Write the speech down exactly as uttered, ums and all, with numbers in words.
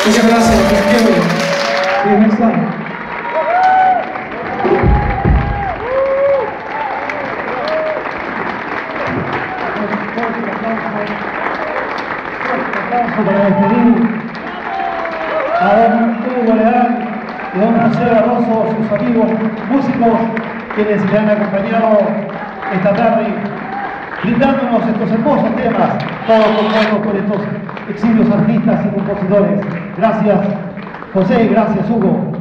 Muchas gracias, Kevin. Next time. Para despedir a don Hugo Leal y don José Barroso, sus amigos músicos, quienes le han acompañado esta tarde, brindándonos estos hermosos temas, todos compuestos por estos eximios artistas y compositores. Gracias, José, y gracias, Hugo.